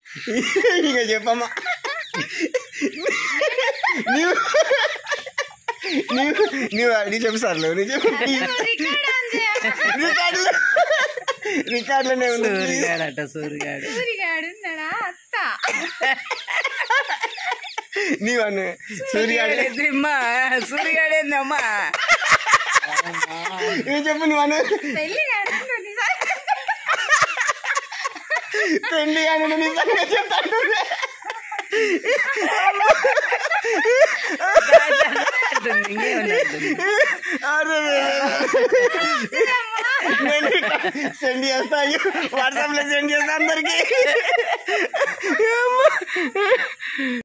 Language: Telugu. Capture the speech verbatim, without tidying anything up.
ఇక చెప్పమ్మా. నీవు నీవు నీవు నీ చెప్పు సార్ నువ్వు చెప్పు. రికార్డులో రికార్డులోనే ఉంది. సూరిగాడట సూరిగాడు నీవను సూర్యగాడు సూరిగాడేందమ్మా నువ్వు చెప్పు. నువ్వు పెళ్లి కానీ నిజంగా చెప్తాను. సెండ్ చేస్తా, వాట్సాప్ లో సెండ్ చేస్తా అందరికి.